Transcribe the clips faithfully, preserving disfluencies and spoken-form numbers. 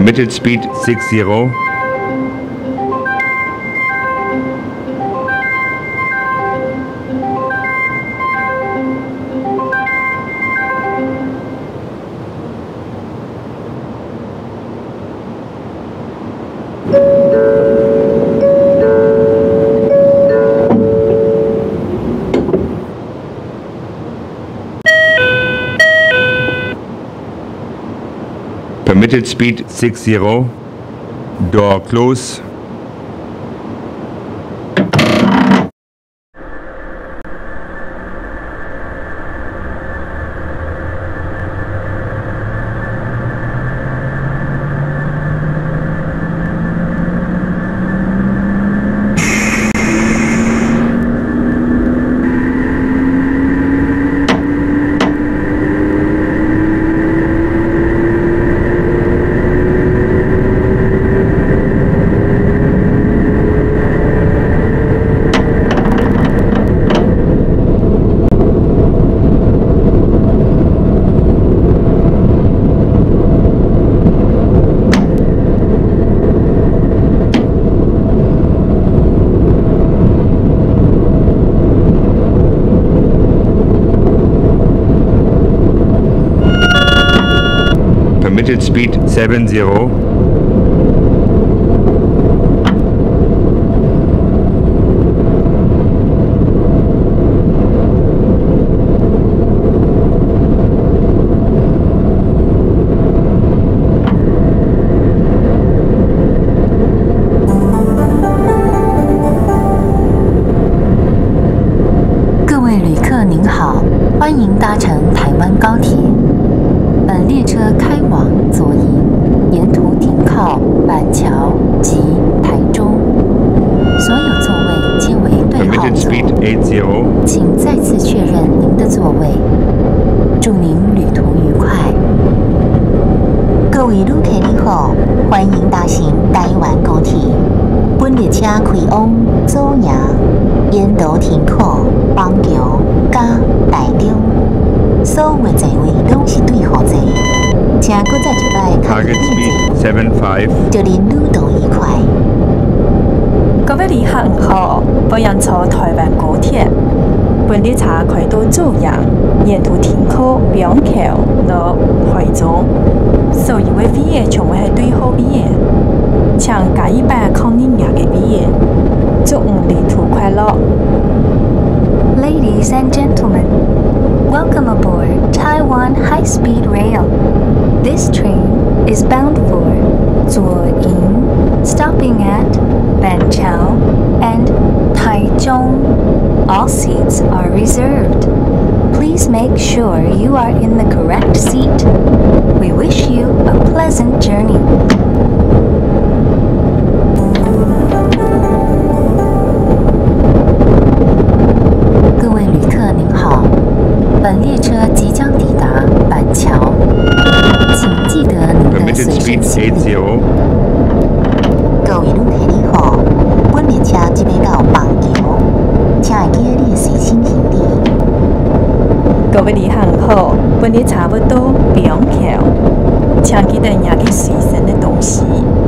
Permitted speed sixty. Permitted speed sixty. Door close. Permitted speed seventy. 各位旅客您好，欢迎搭乘台湾高铁。本列车开往左营，沿途停靠板桥及台中，所有座位皆为对号座，请再次确认您的座位。祝您旅途愉快。 各位旅客你好，欢迎搭乘台湾高铁。本列车开往左营，沿途停靠板桥加台中。所有座位拢是对号座，请搁再一摆开始练习，祝您旅途愉快。 各位旅客好，欢迎坐台湾高铁。本列车开到左营，沿途停靠板桥到台中。所有的位置全部系对号位的，请加一摆靠您家嘅位置，祝您旅途快乐。 Ladies and gentlemen, welcome aboard Taiwan High-Speed Rail. This train is bound for Zuoying, stopping at Banqiao and Taichung. All seats are reserved. Please make sure you are in the correct seat. We wish you a pleasant journey. 本列车即将抵达板桥，请记得您的随身行李。 各位旅客你好，本列车即要到板桥，请会记得你的随身行李。 各位旅客好，本列车要到板桥，请记得您嘅随身的东西。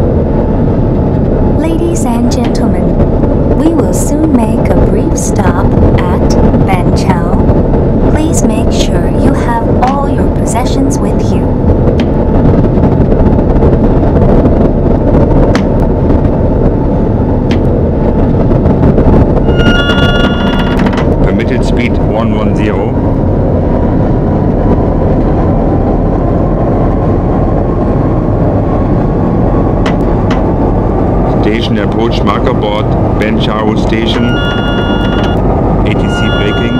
Ladies and gentlemen, we will soon make a brief stop at Banqiao. Please make sure you have all your possessions with you. Permitted speed one ten. Station approach marker board Banqiao Station. A T C braking.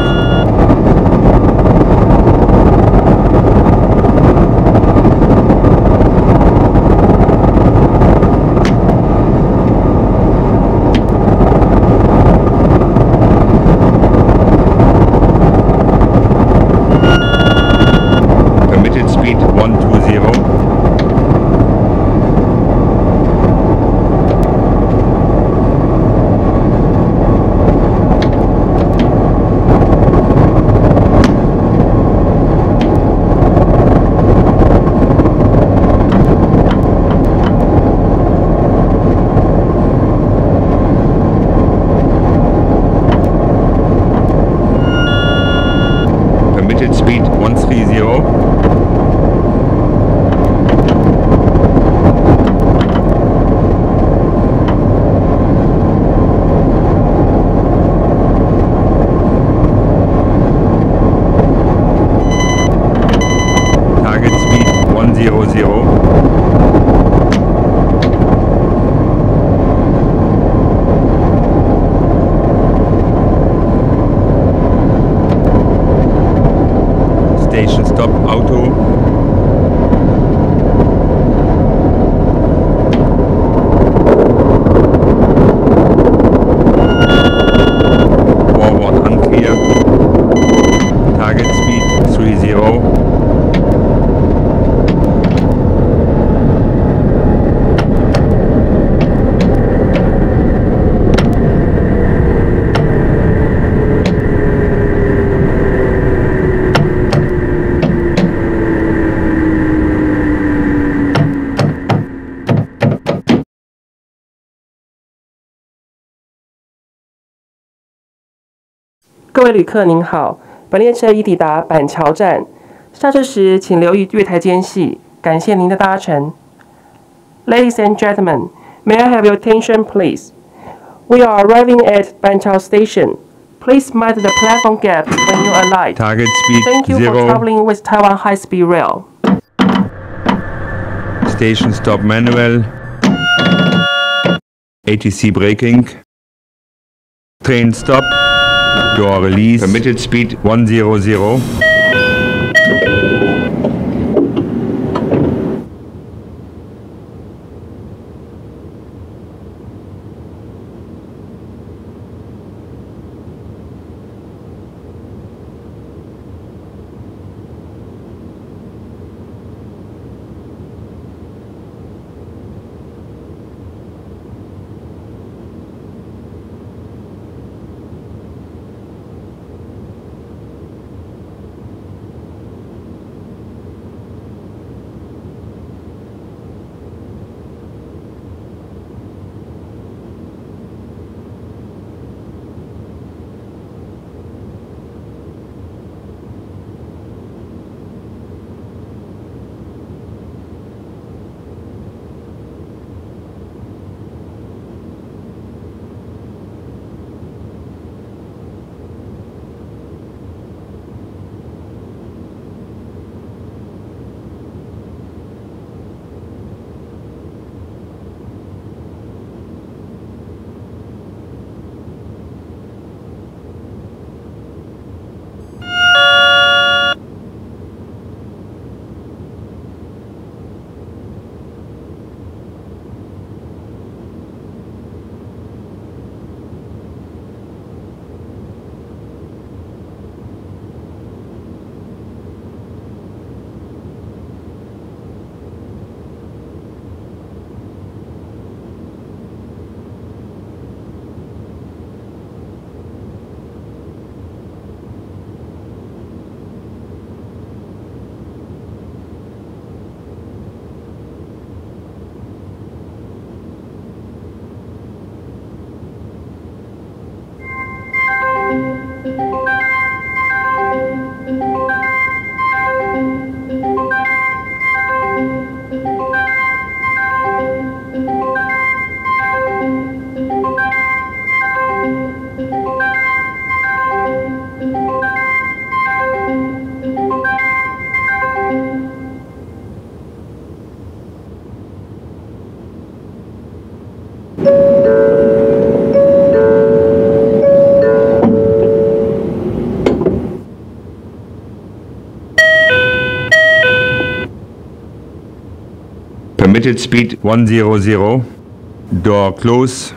one twenty. 各位旅客您好，本列车已抵达板桥站，下车时请留意月台间隙，感谢您的搭乘。Ladies and gentlemen, may I have your attention please? We are arriving at Banqiao Station. Please mind the platform gap when you alight. Target speed Thank you zero. for traveling with Taiwan High-Speed Rail. Station stop manual. A T C braking. Train stop. Door release. Permitted speed one hundred. Permitted speed one hundred. Door close.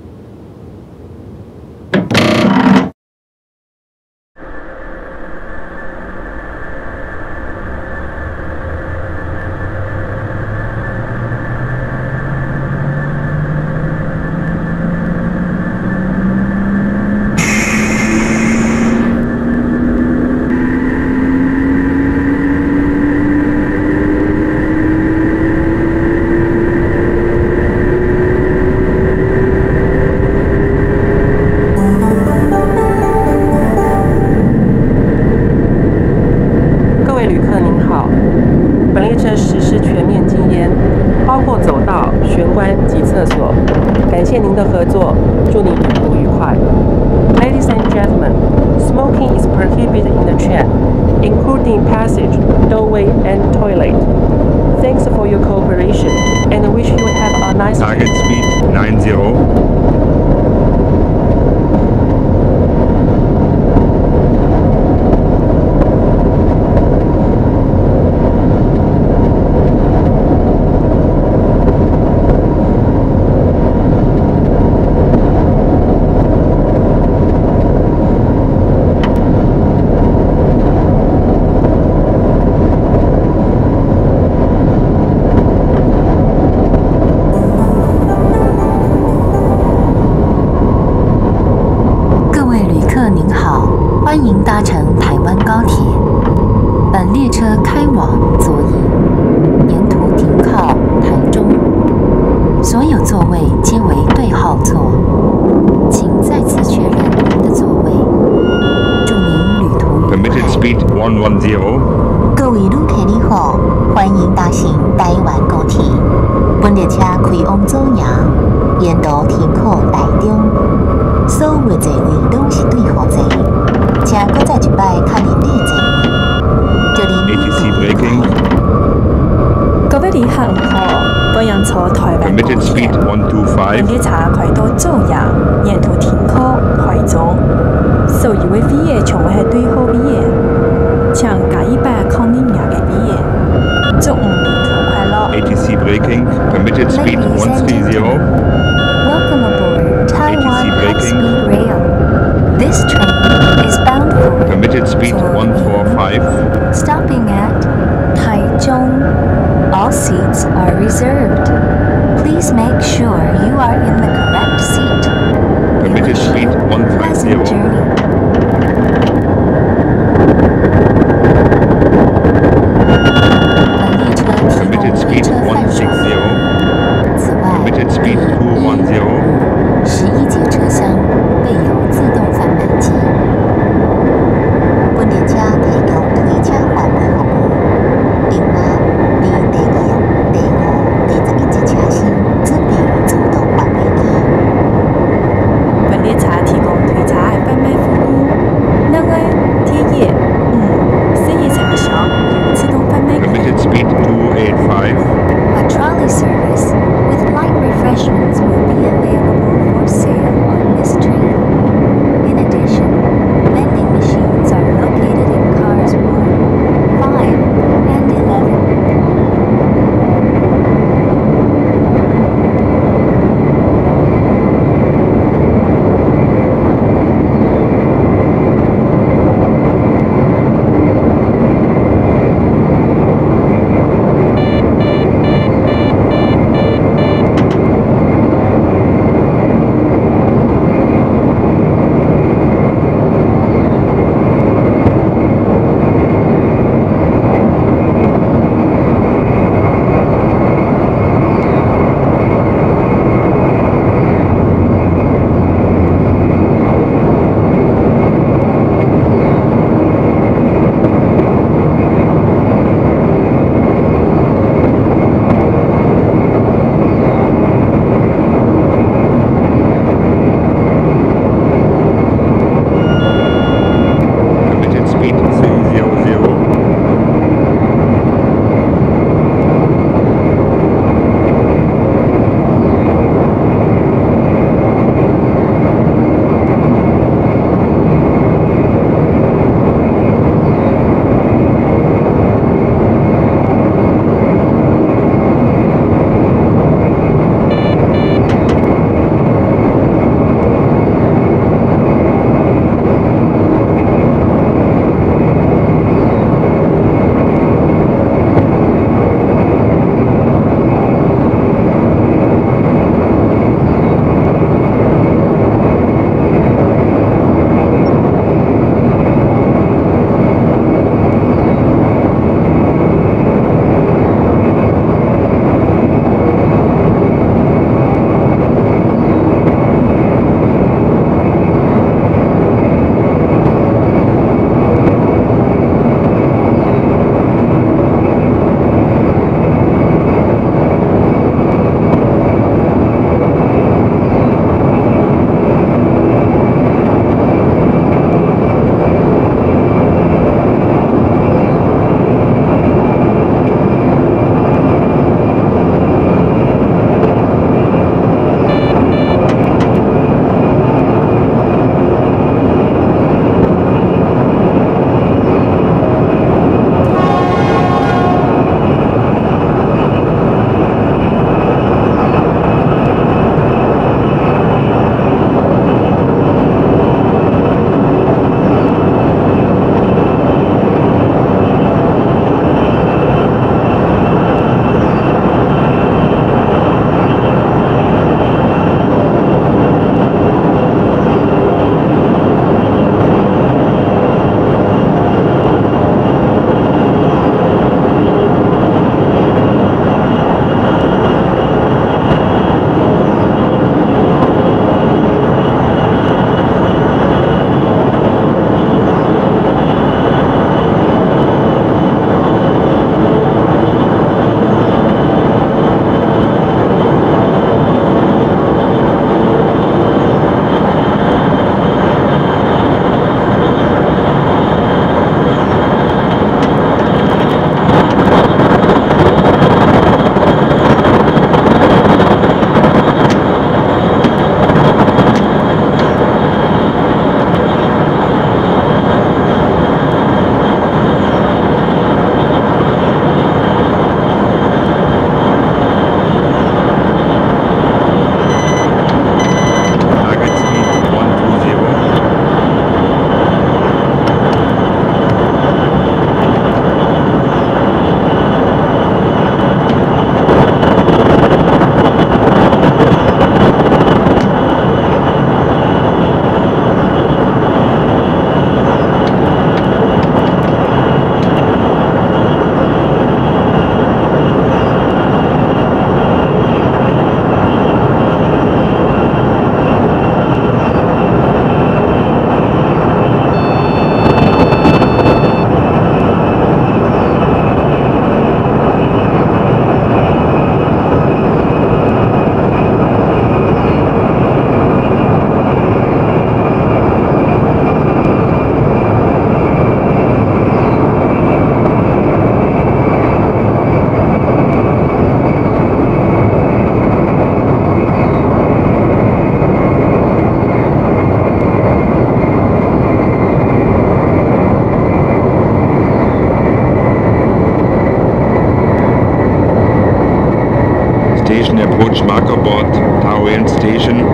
Ladies and gentlemen, smoking is prohibited in the train, including passage, doorway, and toilet. Thanks for your cooperation, and wish you have a nice day. Target speed ninety. 欢迎搭乘台湾高铁。本列车开往左营，沿途停靠台中。所有座位皆为对号座，请再次确认您的座位。 speed one one zero. 各位旅客你好，欢迎搭乘台湾高铁。本列车开往左营，沿途停靠台中。所有座位拢是对号座，请搁再一摆确认你的座位。就您 A T C braking. 各位旅客好，本人坐台湾高 Permitted 铁 speed。one two 本 five. 列车开到左营，沿途停靠台中。所有的飞业全部係對號飛業，請加一百抗疫名嘅飛業。祝五年途快樂！ A T C braking. Permitted speed Ladies one and three zero. Welcome aboard Taiwan A T C High braking. Speed Rail. This train is bound for Permitted speed one four five. stopping at Taichung. All seats are reserved. Please make sure you are in the correct seat. We Permitted wish speed you one a five pleasant zero. journey. 本列车提供 Permitted 回 speed 车 one 贩 six 售。 zero. 此外， Permitted speed two one zero. 十一节车厢备有自动贩卖机。 本列车提供推车贩卖服务。另外，伫第二、第五、第十一节车厢准备有自动贩卖机。 本列車提供推車嘅販賣服務。 reach Markerbord Taoyuan Station.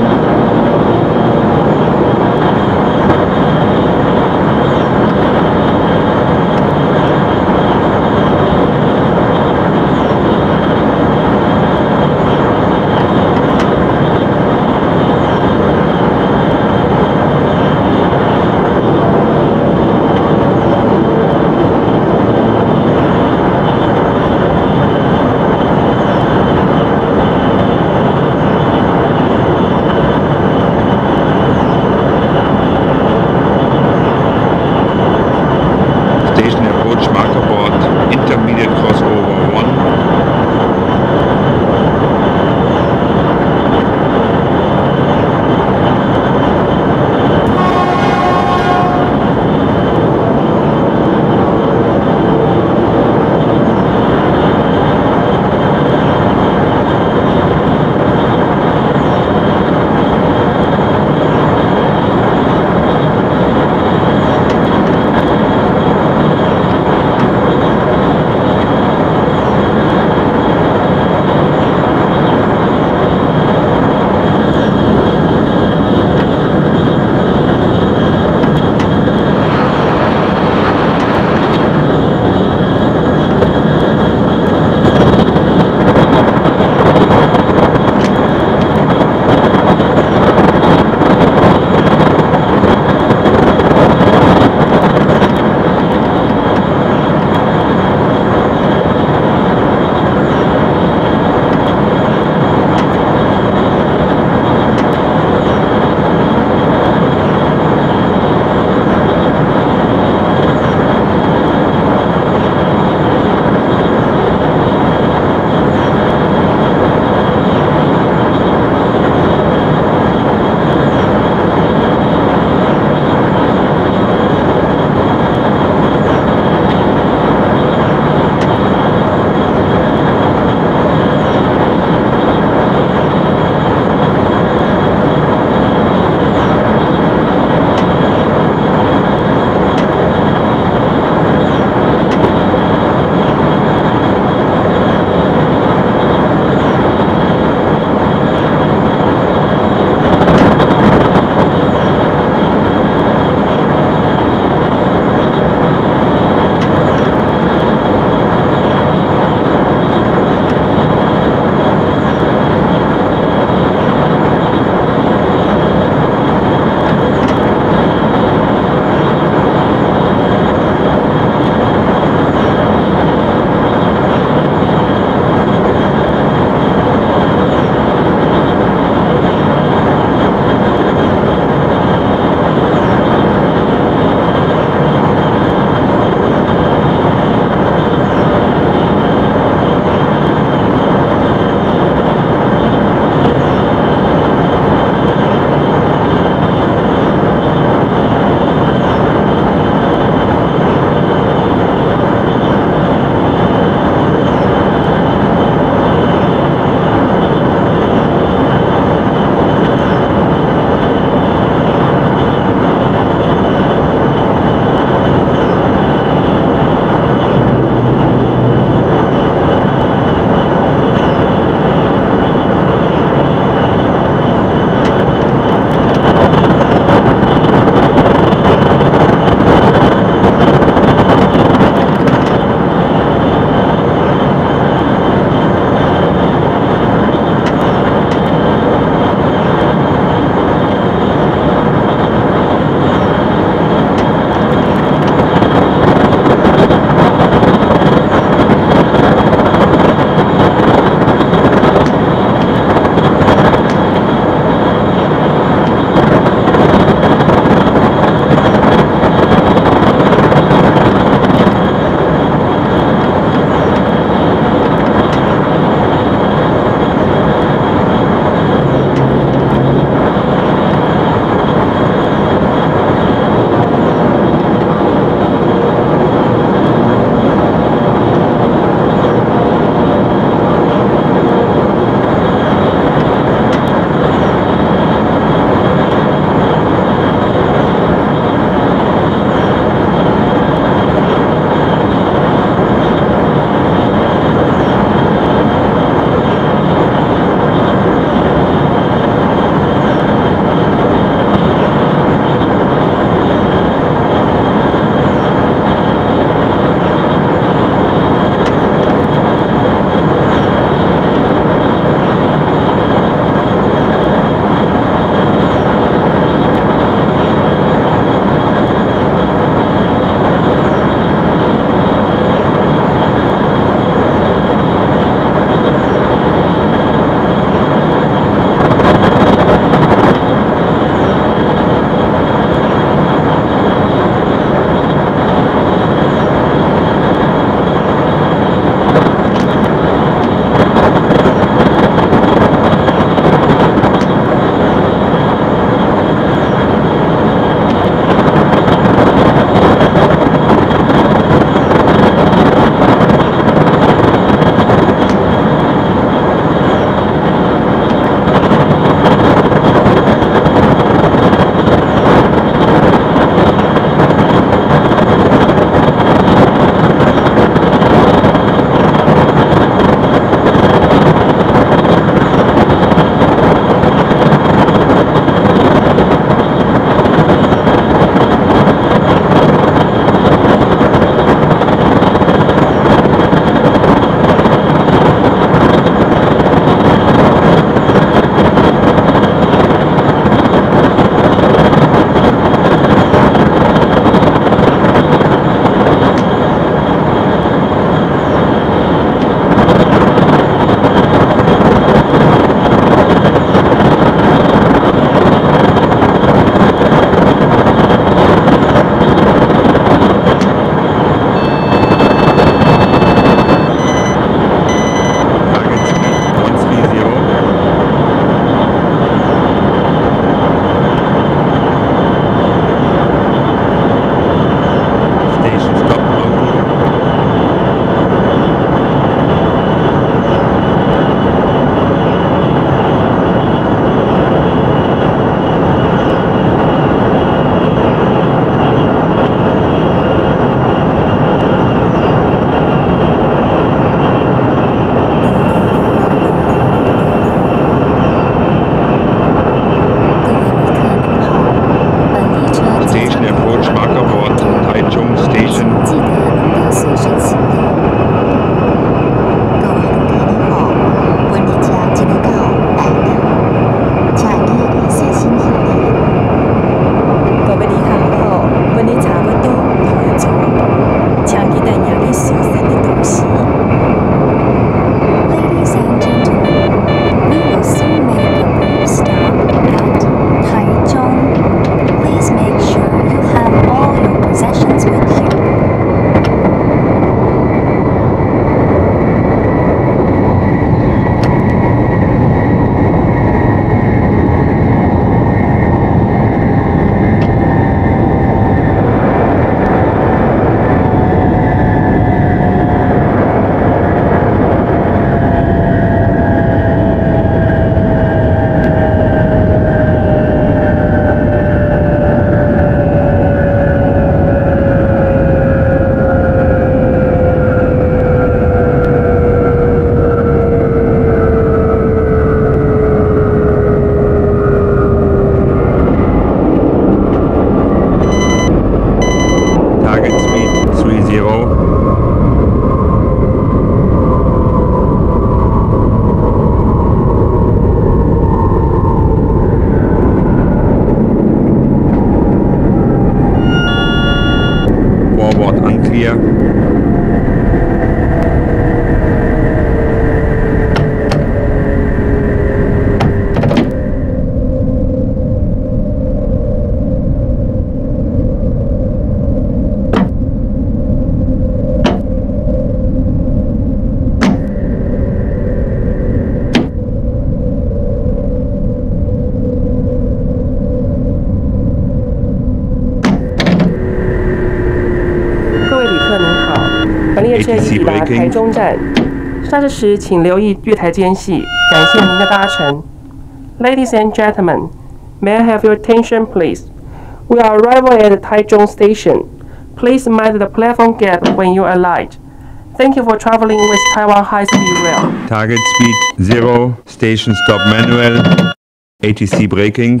列车已抵达台中站，下车时请留意月台间隙。感谢您的搭乘。Ladies and gentlemen, may I have your attention, please? We are arriving at Taichung Station. Please mind the platform gap when you alight. Thank you for traveling with Taiwan High-Speed Rail. Target speed zero. Station stop manual. A T C braking.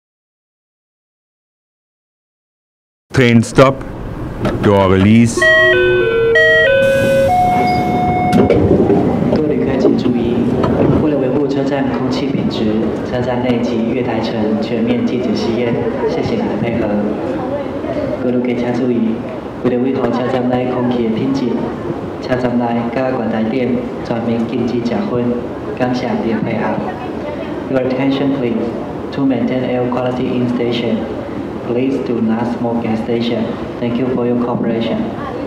Train stop. Door release. 各位旅客请注意，为了维护车站空气品质，车站内及月台层全面禁止吸烟。谢谢你的配合。各位旅客请注意，为了维护车站内空气的品质，车站内甲月台顶全面禁止食薰。感谢你的配合。Your attention, please. To maintain air quality in station, please do not smoke at station. Thank you for your cooperation.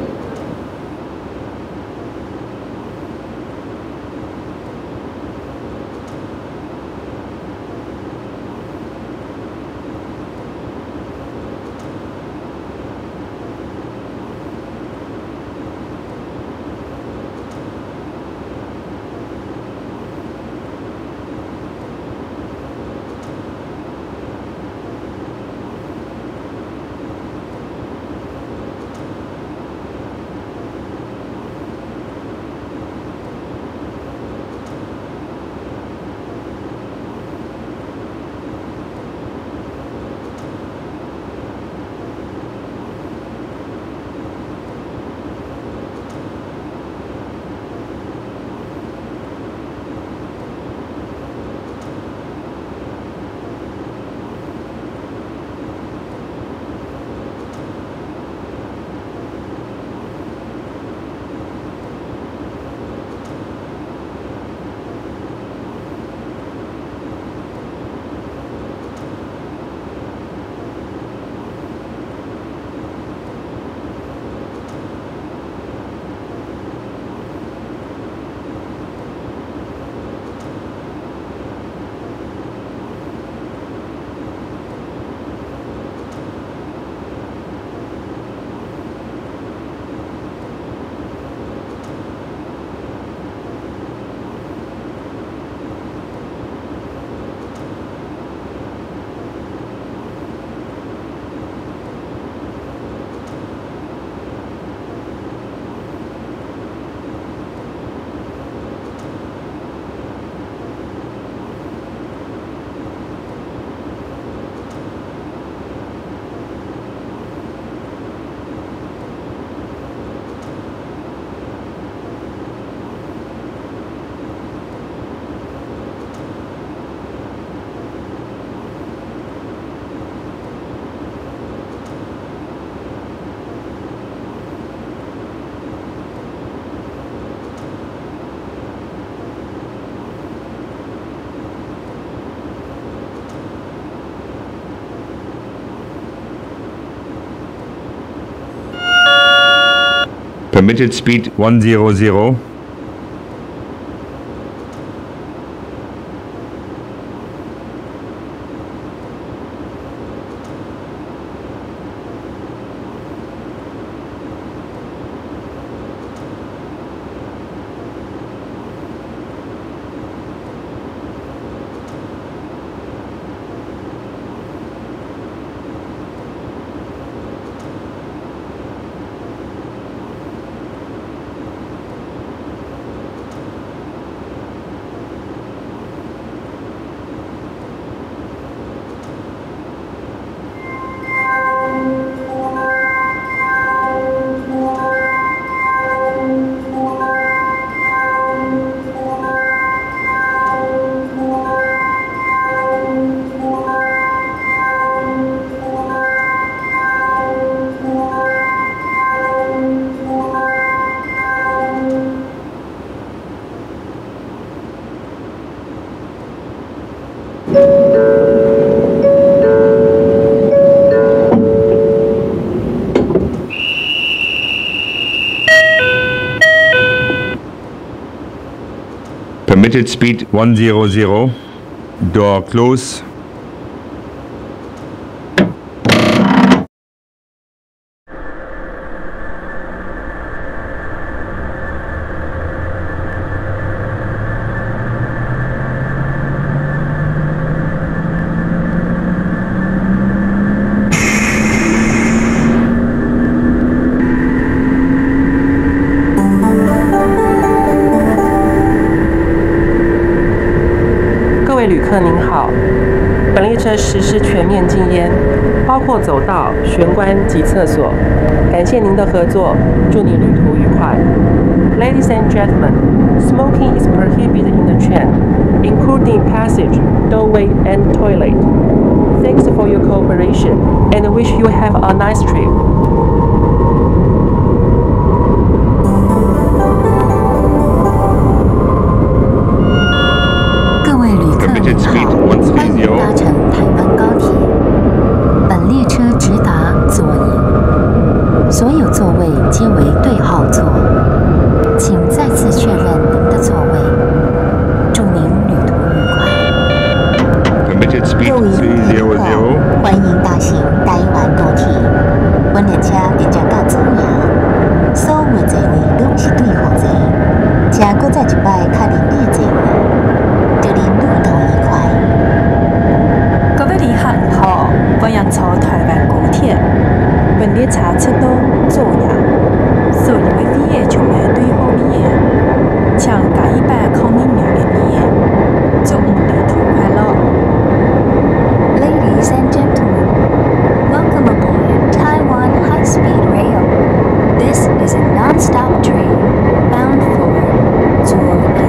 Permitted speed one hundred. Permitted speed one hundred. Door close. 旅客您好，本列车实施全面禁烟，包括走道、玄关及厕所。感谢您的合作，祝你旅途愉快。Ladies and gentlemen, smoking is prohibited in the train, including passage, doorway, and toilet. Thanks for your cooperation, and wish you have a nice trip. 各位旅客您好，欢迎搭乘台湾高铁。本列车直达左营，所有座位皆为对号座，请再次确认您的座位。祝您旅途愉快。 Permitted speed 各位旅 three zero 客 zero. 欢迎搭乘台湾高铁。本列车直接到左营，所有座位拢是对号座，请搁再一摆确认你的座位。祝您旅途愉快。 各位旅客您好，欢迎坐台湾高铁。本列车出到左营，所有的飞机全面对号面，请加一百抗疫苗的面，祝您旅途快乐。 Ladies and gentlemen, welcome aboard Taiwan High Speed Rail. This is a non-stop train bound for Zuo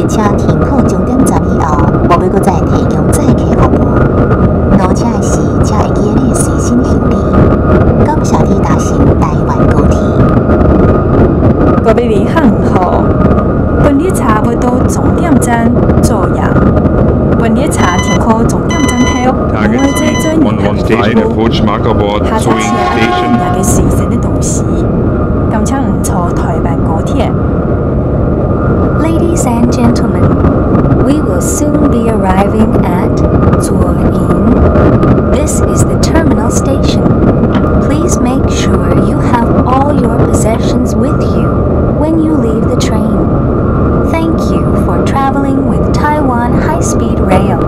列车停靠终点站以后，无要搁再提供载客服务。落车的时，请会记你随身行李。感谢你搭乘台湾高铁。 各位旅客好，本列车要到终点站左阳。本列车停靠终点站後，我會再轉入客服務。下車前按照嘅時辰嘅同時，咁請唔坐台灣高鐵。 Ladies and gentlemen, we will soon be arriving at Zuoying. This is the terminal station. Please make sure you have all your possessions with you when you leave the train. Thank you for traveling with Taiwan High-Speed Rail.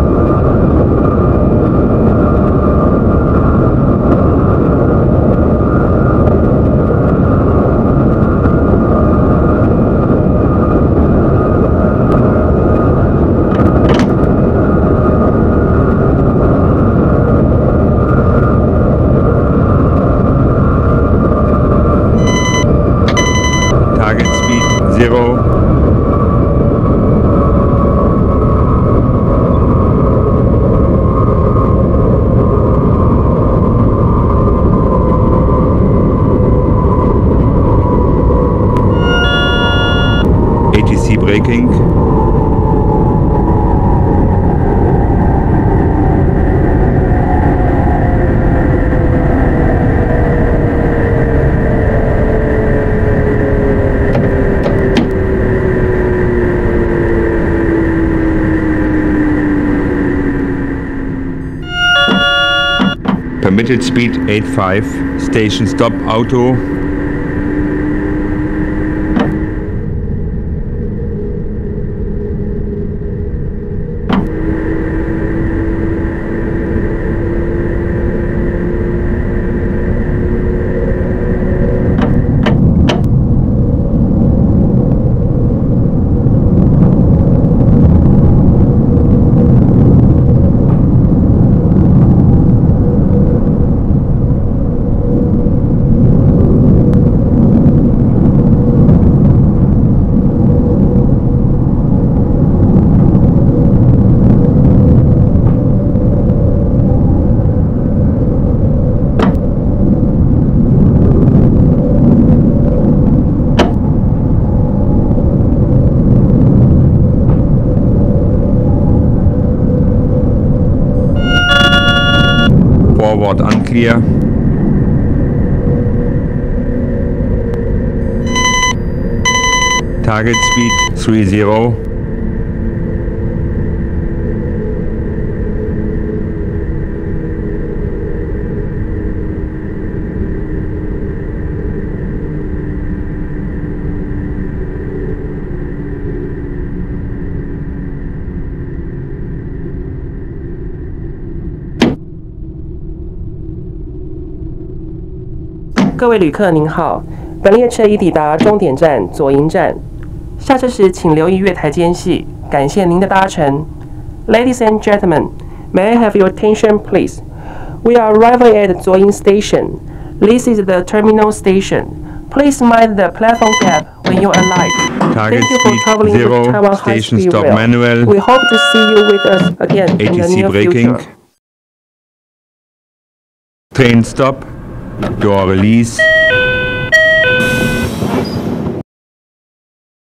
Target speed zero. A T C braking. Permitted speed eighty-five. Station stop auto. Forward unclear. Target speed three zero. 各位旅客您好，本列车已抵达终点站左营站。下车时请留意月台间隙，感谢您的搭乘。Ladies and gentlemen, may I have your attention, please? We are arriving at Zuoying Station. This is the terminal station. Please mind the platform gap when you alight. Target Thank you for speed traveling zero. with Taiwan Station High-Speed stop Rail. manual. We hope to see you with us again in the A T C near braking. future. Train stop. Door release.